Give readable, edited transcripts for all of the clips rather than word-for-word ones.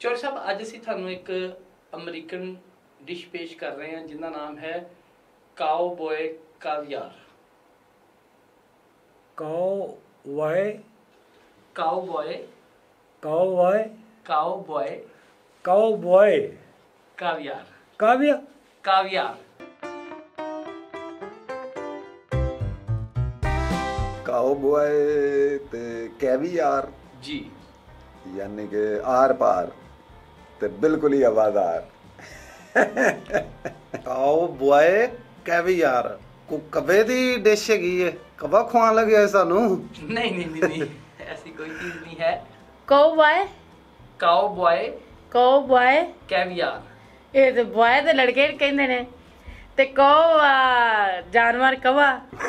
चौर साहब अज असी थानू एक अमरीकन डिश पेश कर रहे हैं जिनका नाम है cowboy caviar. Cowboy cowboy cowboy cowboy cowboy caviar काव्य कावियार। काउबॉय ते कैवियार जी यानी कि आर पार ते बिल्कुल ही आवाज़दार। काउबॉय कैवियार को कबे दी डिश हैगी है, कबा खुआन लगे सानू? नहीं नहीं नहीं, नहीं। ऐसी कोई चीज नहीं है। Cowboy cowboy cowboy caviar. ਇਹ ਤੇ ਬॉय ਦੇ ਲੜਕੇ ਕਹਿੰਦੇ ਨੇ ਤੇ ਕਾਉ ਜਾਨਵਰ ਕਵਾ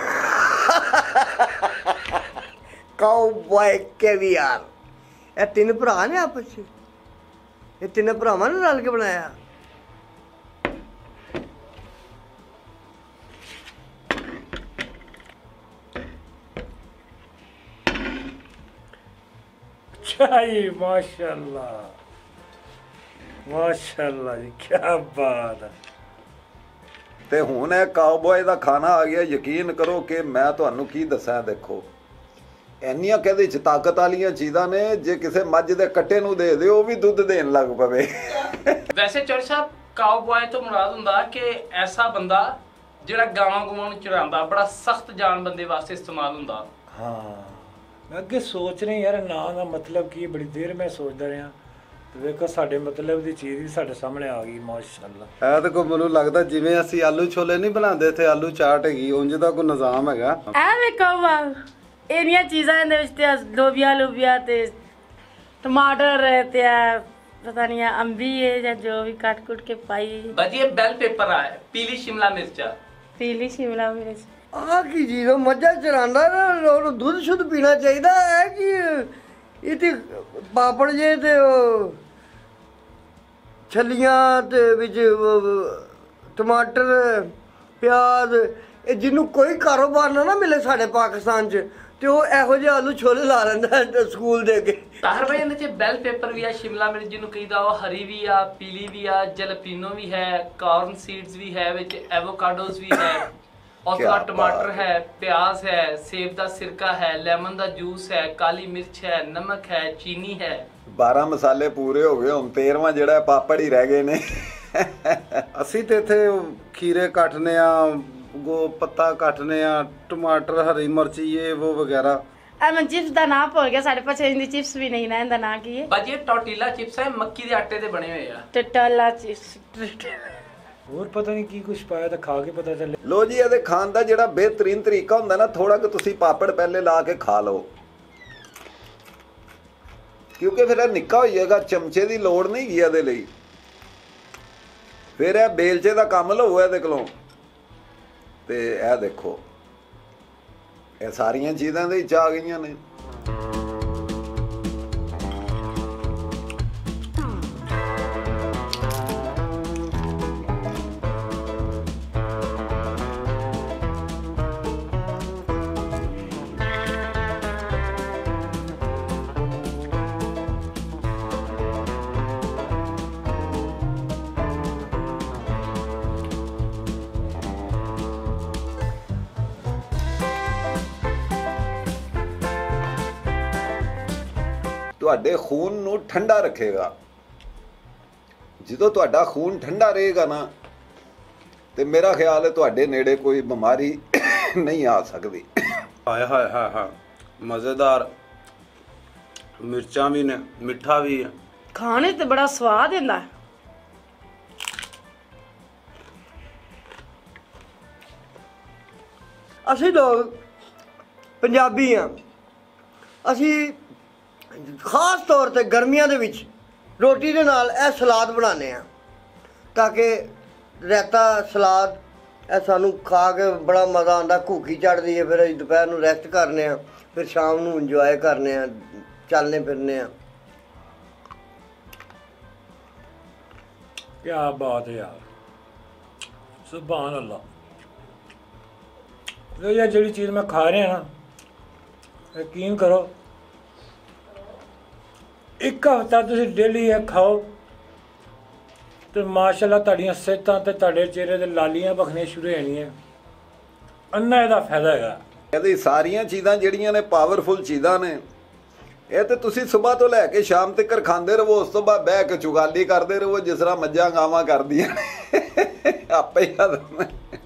ਕਾਊਬॉय कैवियार ਇਹ ਤਿੰਨ ਭਰਾ ਨੇ ਆਪਸ ਚ, ਇਹ ਤਿੰਨ ਭਰਾਵਾਂ ਨੇ ਰਲ ਕੇ ਬਣਾਇਆ। चाहिए माशाल्लाह माशाल्लाह जी, क्या बात है। ਤੇ ਹੁਣ ਇਹ ਕਾਊਬॉय ਦਾ ਖਾਣਾ ਆ ਗਿਆ। ਯਕੀਨ ਕਰੋ ਕਿ ਮੈਂ ਤੁਹਾਨੂੰ ਕੀ ਦੱਸਾਂ। ਦੇਖੋ ਇੰਨੀਆਂ ਕਹਿੰਦੇ ਚ ਤਾਕਤ ਵਾਲੀਆਂ ਚੀਜ਼ਾਂ ਨੇ, ਜੇ ਕਿਸੇ ਮੱਝ ਦੇ ਕੱਟੇ ਨੂੰ ਦੇ ਦਿਓ ਉਹ ਵੀ ਦੁੱਧ ਦੇਣ ਲੱਗ ਪਵੇ। वैसे चौर साहब काउबॉय तो मुराद हुंदा कि ऐसा बंदा जिहड़ा गावां गूवां नूं चरांदा, बड़ा सख्त जान बंदे वास्ते इस्तेमाल हुंदा। हाँ मैं अगे सोच रही यार ना का मतलब की, बड़ी देर मैं सोचता रहा ਤੇ ਵੇਖੋ ਸਾਡੇ ਮਤਲਬ ਦੀ ਚੀਜ਼ ਵੀ ਸਾਡੇ ਸਾਹਮਣੇ ਆ ਗਈ ਮਾਸ਼ਾਅੱਲਾ। ਇਹ ਤਾਂ ਕੋਈ ਮੈਨੂੰ ਲੱਗਦਾ ਜਿਵੇਂ ਅਸੀਂ ਆਲੂ ਛੋਲੇ ਨਹੀਂ ਬਣਾਉਂਦੇ ਇੱਥੇ ਆਲੂ ਚਾਟ ਹੈਗੀ, ਉਂਝ ਦਾ ਕੋਈ ਨਿਜ਼ਾਮ ਹੈਗਾ। ਐਵੇਂ ਕਾਵਾ ਇਹਨੀਆਂ ਚੀਜ਼ਾਂ ਇਹਦੇ ਵਿੱਚ ਤੇ ਲੋਬੀਆ ਤੇ ਟਮਾਟਰ ਤੇ ਪਤਾ ਨਹੀਂ ਅੰਬੀ ਹੈ ਜਾਂ ਜੋ ਵੀ ਕੱਟ ਕੁੱਟ ਕੇ ਪਾਈ। भाजी ये बेल पेपर है, पीली शिमला मिर्च। ਪੀਲੀ ਸ਼ਿਮਲਾ ਮਿਰਚ ਆਹ ਕੀ ਚੀਜ਼ ਉਹ ਮੱਝਾਂ ਚਰਾਂਦਾ ਨਾ, ਉਹਨੂੰ ਦੁੱਧ ਸ਼ੁੱਧ ਪੀਣਾ ਚਾਹੀਦਾ ਹੈ ਕਿ ਇਹ ਤੇ ਪਾਪੜ ਜੇ ਤੇ ਛੱਲੀਆਂ ਤੇ ਵਿੱਚ ਟਮਾਟਰ ਪਿਆਜ਼, ਇਹ ਜਿਹਨੂੰ ਕੋਈ ਕਾਰੋਬਾਰ ਨਾ ਮਿਲੇ ਸਾਡੇ ਪਾਕਿਸਤਾਨ 'ਚ ਤੇ ਉਹ ਇਹੋ ਜਿਹੇ ਆਲੂ ਛੋਲੇ ਲਾ ਲੈਂਦਾ ਸਕੂਲ ਦੇ ਕੇ। ताहर भाई इहदे च बेल पेपर भी है, शिमला मिर्च जिन्हों कहीदा वो हरी भी आ, पीली भी आ, जलपीनो भी है, कॉर्न सीड्स भी है, विच एवोकाडोस भी है, और क्या टमाटर बात है, प्याज है, सेब का सिरका है, लेमन का जूस है, काली मिर्च है, नमक है, चीनी है। 12 ਮਸਾਲੇ ਪੂਰੇ ਹੋ ਗਏ, ਹੁਣ 13ਵਾਂ ਜਿਹੜਾ ਪਾਪੜ ਹੀ ਰਹਿ ਗਏ ਨੇ। ਅਸੀਂ ਤੇ ਇੱਥੇ ਖੀਰੇ ਕੱਟਨੇ ਆ, ਗੋ ਪੱਤਾ ਕੱਟਨੇ ਆ, ਟਮਾਟਰ ਹਰੀ ਮਿਰਚ ਇਹ ਉਹ ਵਗੈਰਾ। ਮੈਂ ਚਿਪਸ ਦਾ ਨਾਮ ਭੁੱਲ ਗਿਆ, ਸਾਡੇ ਪਾਸੇ ਇਹਦੀ ਚਿਪਸ ਵੀ ਨਹੀਂ ਨਾ, ਇਹਦਾ ਨਾਂ ਕੀ ਹੈ? भाजी ये टॉर्टिला चिप्स है, मक्की के आटे दे बने हुए आ। ਟਟਾਲਾ ਚਿਪਸ। ਹੋਰ ਪਤਾ ਨਹੀਂ ਕੀ ਕੁਛ ਪਾਇਆ ਤਾਂ ਖਾ ਕੇ ਪਤਾ ਚੱਲੇ। ਲੋ ਜੀ, ਇਹਦੇ ਖਾਣ ਦਾ ਜਿਹੜਾ ਬਿਹਤਰੀਨ ਤਰੀਕਾ ਹੁੰਦਾ ਨਾ, ਥੋੜਾ ਕਿ ਤੁਸੀਂ ਪਾਪੜ ਪਹਿਲੇ ਲਾ ਕੇ ਖਾ ਲਓ, ਕਿਉਂਕਿ ਫਿਰ ਇਹ ਨਿੱਕਾ ਹੋ ਜਾਏਗਾ। ਚਮਚੇ ਦੀ ਲੋੜ ਨਹੀਂ ਗਈ ਇਹਦੇ ਲਈ। ਫਿਰ ਇਹ ਬੇਲਚੇ ਦਾ ਕੰਮ ਲਓ ਇਹਦੇ ਕੋਲੋਂ। ਤੇ ਇਹ ਦੇਖੋ, ਇਹ ਸਾਰੀਆਂ ਚੀਜ਼ਾਂ ਦੇ ਵਿੱਚ ਆ ਗਈਆਂ ਨੇ। ਤੁਹਾਡੇ ਖੂਨ ਨੂੰ ਠੰਡਾ ਰੱਖੇਗਾ। ਜਦੋਂ ਤੁਹਾਡਾ ਖੂਨ ਠੰਡਾ ਰਹੇਗਾ ਨਾ, ਤੇ ਮੇਰਾ ਖਿਆਲ ਹੈ ਤੁਹਾਡੇ ਨੇੜੇ ਕੋਈ ਬਿਮਾਰੀ ਨਹੀਂ ਆ ਸਕਦੀ। ਹਾਏ ਹਾਏ ਹਾਏ ਹਾਏ, ਮਜ਼ੇਦਾਰ, ਮਿਰਚਾਂ ਵੀ ਨੇ, ਮਿੱਠਾ ਵੀ ਹੈ। ਖਾਣੇ ਤੇ ਬੜਾ ਸਵਾਦ ਹੁੰਦਾ। ਅਸੀਂ ਲੋਕ ਪੰਜਾਬੀ ਆ, ਅਸੀਂ ਖਾਸ ਤੌਰ ਤੇ ਗਰਮੀਆਂ ਦੇ ਵਿੱਚ ਰੋਟੀ ਦੇ ਨਾਲ ਇਹ ਸਲਾਦ ਬਣਾਉਂਦੇ ਆ, ਤਾਂ ਕਿ ਰਾਇਤਾ ਸਲਾਦ ਇਹ ਸਾਨੂੰ ਖਾ ਕੇ ਬੜਾ ਮਜ਼ਾ ਆਉਂਦਾ, ਭੁੱਖੀ ਚੜ੍ਹਦੀ ਹੈ। ਫਿਰ ਅਸੀਂ ਦੁਪਹਿਰ ਨੂੰ ਰੈਸਟ ਕਰਨੇ ਆ, ਫਿਰ ਸ਼ਾਮ ਨੂੰ ਇੰਜੋਏ ਕਰਨੇ ਆ, ਚੱਲਨੇ ਫਿਰਨੇ ਆ। क्या बात है यार, सुभान अल्लाह। ये यार जी चीज़ मैं खा रहे हैं ना, यकीन करो ਇੱਕ ਹਫ਼ਤਾ ਤੁਸੀਂ ਡੇਲੀ ਇਹ ਖਾਓ ਤੇ ਮਾਸ਼ਾਅੱਲਾ ਤੁਹਾਡੀਆਂ ਸਿਹਤਾਂ ਤੇ ਤੁਹਾਡੇ ਚਿਹਰੇ ਤੇ ਲਾਲੀਆਂ ਭਖਣੀਆਂ ਸ਼ੁਰੂ ਹੋ ਜਾਣੀਆਂ। ਅੰਨਾ ਇਹਦਾ ਫਾਇਦਾ ਹੈਗਾ। ਇਹਦੀ ਸਾਰੀਆਂ ਚੀਜ਼ਾਂ ਜਿਹੜੀਆਂ ਨੇ ਪਾਵਰਫੁਲ ਚੀਜ਼ਾਂ ਨੇ, ਇਹ ਤੇ ਤੁਸੀਂ ਸਵੇਰ ਤੋਂ ਲੈ ਕੇ ਸ਼ਾਮ ਤੱਕ ਖਾਂਦੇ ਰਹੋ। ਉਸ ਤੋਂ ਬਾਅਦ ਬਹਿ ਕੇ ਚੁਗਾਲੀ ਕਰਦੇ ਰਹੋ ਜਿਸ ਤਰ੍ਹਾਂ ਮੱਝਾਂ ਗਾਵਾਂ ਕਰਦੀਆਂ ਨੇ, ਆਪੇ ਹੀ ਹਜ਼ਮ।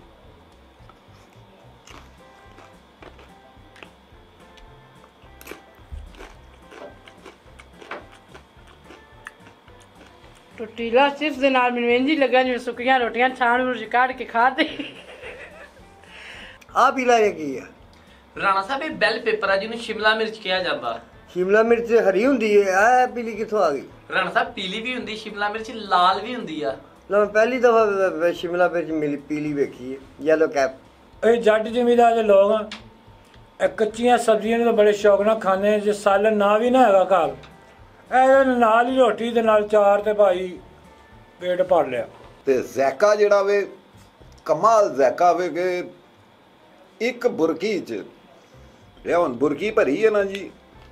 ਟੁੱਟੀਲਾ ਚਿਪਸ ਦੇ ਨਾਲ ਮੈਨੂੰ ਇੰਝ ਹੀ ਲੱਗਾ ਜਿਵੇਂ ਸੁੱਕੀਆਂ ਰੋਟੀਆਂ ਛਾਣ ਵਿੱਚ ਕੱਢ ਕੇ ਖਾਦੇ। ਆ ਪੀਲਾ ਇਹ ਕੀ ਆ? ਰਾਣਾ ਸਾਹਿਬ ਇਹ ਬੈਲ ਪੇਪਰ ਆ ਜਿਹਨੂੰ ਸ਼ਿਮਲਾ ਮਿਰਚ ਕਿਹਾ ਜਾਂਦਾ। ਸ਼ਿਮਲਾ ਮਿਰਚ ਹਰੀ ਹੁੰਦੀ ਹੈ, ਆ ਪੀਲੀ ਕਿੱਥੋਂ ਆ ਗਈ? ਰਾਣਾ ਸਾਹਿਬ ਪੀਲੀ ਵੀ ਹੁੰਦੀ ਸ਼ਿਮਲਾ ਮਿਰਚ, ਲਾਲ ਵੀ ਹੁੰਦੀ ਆ। ਲੈ ਮੈਂ ਪਹਿਲੀ ਦਫਾ ਸ਼ਿਮਲਾ ਮਿਰਚ ਮਿਲੀ ਪੀਲੀ ਵੇਖੀ ਹੈ, ਯੈਲੋ ਕੈਪ। ਇਹ ਜੱਟ ਜ਼ਿਮੀਂਦਾਰ ਦੇ ਲੋਕ ਆ, ਇਹ ਕੱਚੀਆਂ ਸਬਜ਼ੀਆਂ ਨੂੰ ਤਾਂ ਬੜੇ ਸ਼ੌਕ ਨਾਲ ਖਾਂਦੇ ਆ। ਜੇ ਸਾਲਨ ਨਾ ਵੀ ਨਾ ਹੈਗਾ ਘਰ, ਇਹਦੇ ਨਾਲ ਹੀ ਰੋਟੀ ਦੇ ਨਾਲ ਚਾਰ ਤੇ ਭਾਈ ਪੇਟ ਭਰ ਲਿਆ। ਤੇ ਜ਼ੈਕਾ ਜਿਹੜਾ ਵੇ ਕਮਾਲ ਜ਼ੈਕਾ ਵੇ ਕਿ ਇੱਕ ਬੁਰਕੀ 'ਚ ਇਹ ਹੁਣ ਬੁਰਕੀ ਭਰੀ ਹੈ ਨਾ ਜੀ,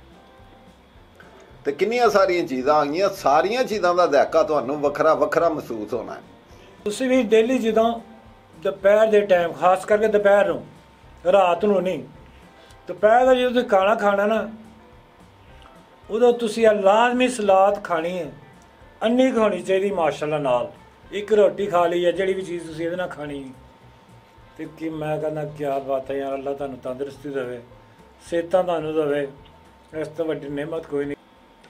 ਤੇ ਕਿੰਨੀਆਂ ਸਾਰੀਆਂ ਚੀਜ਼ਾਂ ਆ ਗਈਆਂ। ਸਾਰੀਆਂ ਚੀਜ਼ਾਂ ਦਾ ਜ਼ੈਕਾ ਤੁਹਾਨੂੰ ਵੱਖਰਾ ਵੱਖਰਾ ਮਹਿਸੂਸ ਹੋਣਾ ਹੈ। ਤੁਸੀਂ ਵੀ ਡੇਲੀ ਜਦੋਂ ਦੁਪਹਿਰ ਦੇ ਟਾਈਮ, ਖਾਸ ਕਰਕੇ ਦੁਪਹਿਰ ਨੂੰ, ਰਾਤ ਨੂੰ ਨਹੀਂ, ਦੁਪਹਿਰ ਦਾ ਜਦੋਂ ਤੁਸੀਂ ਖਾਣਾ ਖਾਣਾ ਨਾ, ਉਦੋਂ ਤੁਸੀਂ ਇਹ ਲਾਜ਼ਮੀ ਸਲਾਦ ਖਾਣੀ ਹੈ। ਅੰਨੀ ਖਾਣੀ ਚਾਹੀਦੀ ਮਾਸ਼ਾਅੱਲਾ ਨਾਲ। ਇੱਕ ਰੋਟੀ ਖਾ ਲਈ ਹੈ, ਜਿਹੜੀ ਵੀ ਚੀਜ਼ ਤੁਸੀਂ ਇਹਦੇ ਨਾਲ ਖਾਣੀ ਹੈ। ਤੇ ਕਿ ਮੈਂ ਕਹਿੰਦਾ ਕਿਆ ਬਾਤ ਹੈ ਯਾਰ, ਅੱਲਾ ਤੁਹਾਨੂੰ ਤੰਦਰੁਸਤੀ ਦੇਵੇ, ਸਿਹਤਾਂ ਤੁਹਾਨੂੰ ਦੇਵੇ, ਇਸ ਤੋਂ ਵੱਡੀ ਨਿਮਤ ਕੋਈ ਨਹੀਂ।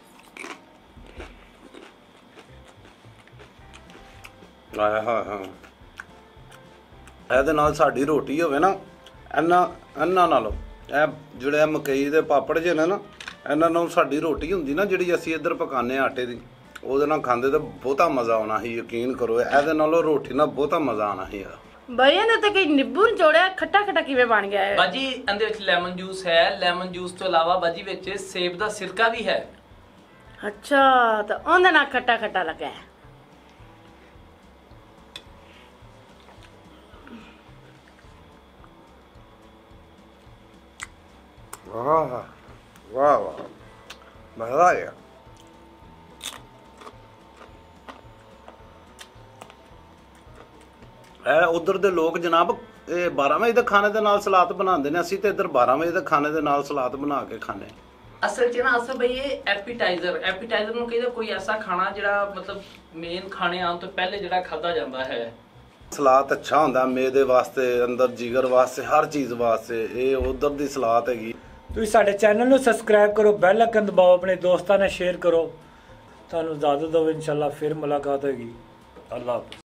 ਆਇਆ ਹਾਂ ਇਹਦੇ ਨਾਲ ਸਾਡੀ ਰੋਟੀ ਹੋਵੇ ਨਾ, ਇਹਨਾਂ ਨਾਲੋਂ ਇਹ ਜਿਹੜੇ ਮਕਈ ਦੇ ਪਾਪੜ ਜੇ ਨੇ ਨਾ, ਇਹਨਾਂ ਨਾਲ ਸਾਡੀ ਰੋਟੀ ਹੁੰਦੀ ਨਾ ਜਿਹੜੀ ਅਸੀਂ ਇੱਧਰ ਪਕਾਉਂਦੇ ਆਟੇ ਦੀ, ਉਹਦੇ ਨਾਲ ਖਾਂਦੇ ਤਾਂ ਬਹੁਤਾ ਮਜ਼ਾ ਆਉਣਾ ਸੀ। ਯਕੀਨ ਕਰੋ, ਇਹਦੇ ਨਾਲੋਂ ਰੋਟੀ ਨਾਲ ਬਹੁਤਾ ਮਜ਼ਾ ਆਉਣਾ ਸੀ। ਬਈ ਇਹਨੇ ਤੇ ਕੋਈ ਨਿੰਬੂ ਨਿਚੋੜਿਆ, ਖੱਟਾ ਖੱਟਾ ਕਿਵੇਂ ਬਣ ਗਿਆ ਹੈ? ਬਾਜੀ ਇਹਦੇ ਵਿੱਚ ਲੈਮਨ ਜੂਸ ਹੈ। ਲੈਮਨ ਜੂਸ ਤੋਂ ਇਲਾਵਾ ਬਾਜੀ ਵਿੱਚ ਸੇਬ ਦਾ ਸਿਰਕਾ ਵੀ ਹੈ। ਅੱਛਾ, ਤਾਂ ਉਹਦੇ ਨਾਲ ਖੱਟਾ ਖੱਟਾ ਲੱਗਾ ਹੈ। ਵਾਹ ਵਾਹ ਵਾਹ, ਮਜ਼ਾ ਆ ਗਿਆ। ਇਹ ਉਧਰ ਦੇ ਲੋਕ ਜਨਾਬ ਇਹ 12 ਵਜੇ ਦੇ ਖਾਣੇ ਦੇ ਨਾਲ ਸਲਾਦ ਬਣਾਉਂਦੇ ਨੇ, ਅਸੀਂ ਤੇ ਇੱਧਰ 12 ਵਜੇ ਦੇ ਖਾਣੇ ਦੇ ਨਾਲ ਸਲਾਦ ਬਣਾ ਕੇ ਖਾਂਦੇ। ਅਸਲ 'ਚ ਨਾ ਅਸਲ ਬਈ ਇਹ ਐਪੀਟਾਈਜ਼ਰ ਨੂੰ ਕਹਿੰਦੇ ਕੋਈ ਐਸਾ ਖਾਣਾ ਜਿਹੜਾ ਮਤਲਬ ਮੇਨ ਖਾਣੇ ਆਉਣ ਤੋਂ ਪਹਿਲੇ ਜਿਹੜਾ ਖਾਧਾ ਜਾਂਦਾ ਹੈ। ਸਲਾਦ ਅੱਛਾ ਹੁੰਦਾ ਮੇਦੇ ਵਾਸਤੇ, ਅੰਦਰ ਜਿਗਰ ਵਾਸਤੇ, ਹਰ ਚੀਜ਼ ਵਾਸਤੇ। ਇਹ ਉਧਰ ਦੀ ਸਲਾਦ ਹੈਗੀ। ਤੁਸੀਂ ਸਾਡੇ ਚੈਨਲ ਨੂੰ ਸਬਸਕ੍ਰਾਈਬ ਕਰੋ, ਬੈਲ ਆਈਕਨ ਦਬਾਓ, ਆਪਣੇ ਦੋਸਤਾਂ ਨਾਲ ਸ਼ੇਅਰ ਕਰੋ। ਤੁਹਾਨੂੰ ਇਜਾਜ਼ਤ ਦਿਓ, ਇਨਸ਼ਾਅੱਲਾ ਫਿਰ ਮੁਲਾਕਾਤ ਹੋਏਗੀ। ਅੱਲਾਹ ਹਾਫ਼ਿਜ਼।